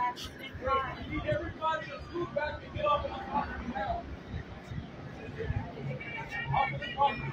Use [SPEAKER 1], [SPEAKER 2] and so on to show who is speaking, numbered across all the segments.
[SPEAKER 1] We need everybody to scoot back and get off of the property now. Off of the property.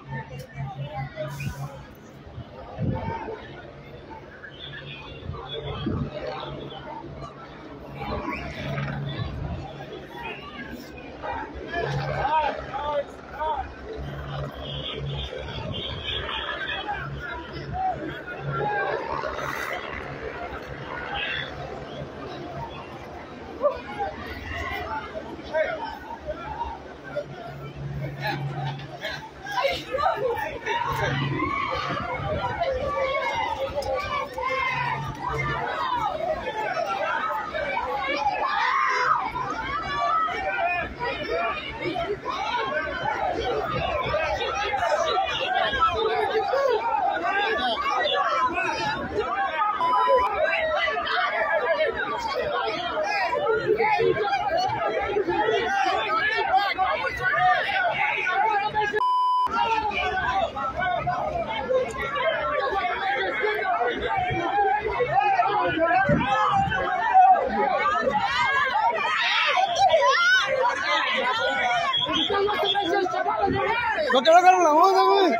[SPEAKER 2] ¿No te agarran la onda, güey?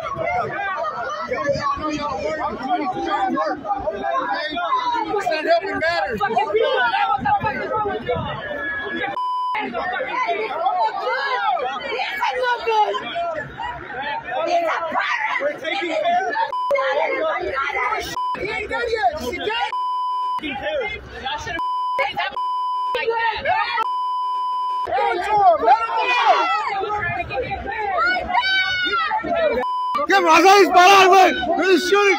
[SPEAKER 2] It's not helping matters.
[SPEAKER 1] We're taking care of
[SPEAKER 2] He ain't done yet. She got
[SPEAKER 1] y'all should have that like that.
[SPEAKER 2] ¿Qué me vas a disparar, güey? ¡Estoy shooting!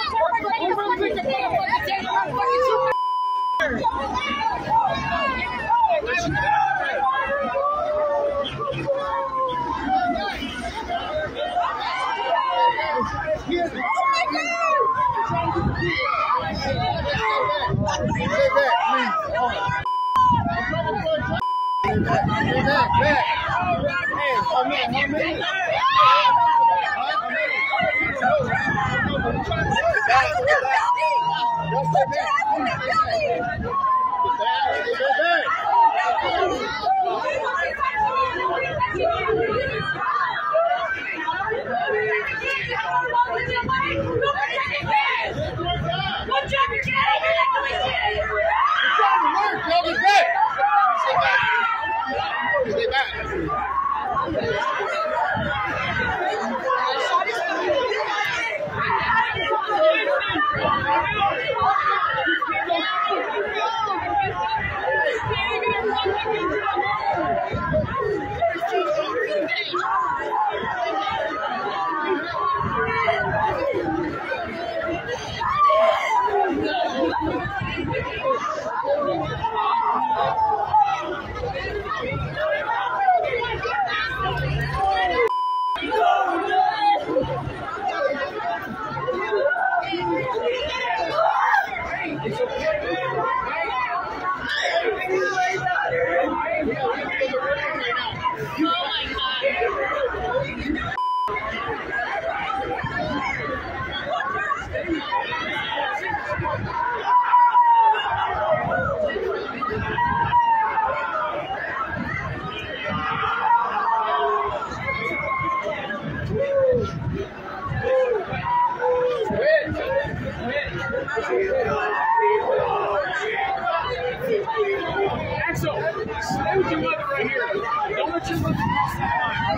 [SPEAKER 1] Axel, stay with your mother right here. Don't let your mother cross that line.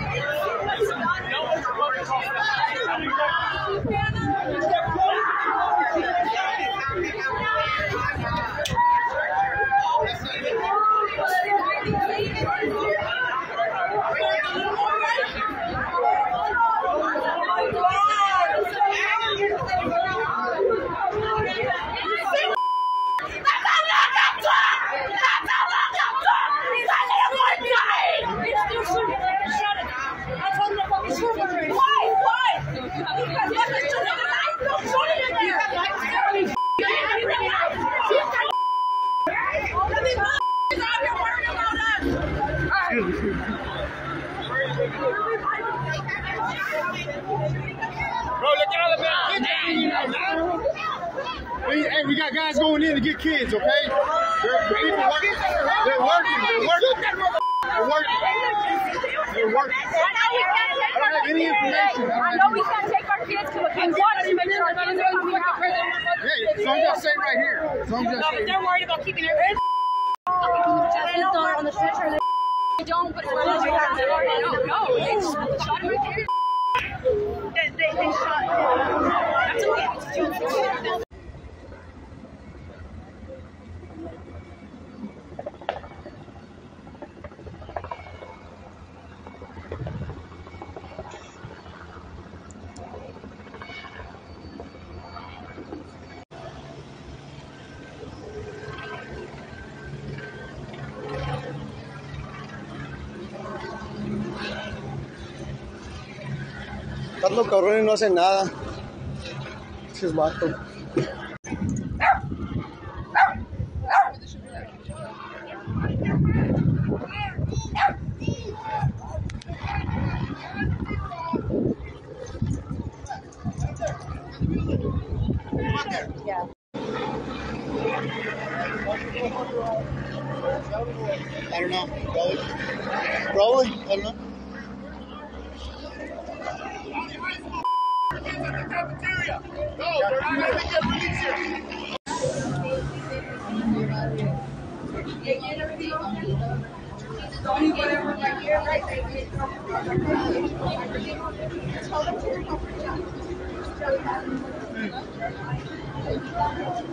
[SPEAKER 1] Don't let your mother cross that
[SPEAKER 2] Hey, we got guys going in to get kids, okay? The people working. have any information.
[SPEAKER 3] I know we can't take our kids to a kid watch to make sure our kids are coming out.
[SPEAKER 2] Yeah, so I'm just saying right here. So I'm just saying.
[SPEAKER 3] They're worried about keeping everything. On the stretcher. They don't, but no, they shot him right there. They shot him. That's okay.
[SPEAKER 2] Están los cabrones y no hacen nada. Esos vatos.
[SPEAKER 3] Yeah.
[SPEAKER 2] I don't know. Probably. I don't know.
[SPEAKER 1] No, they're not going to get released here.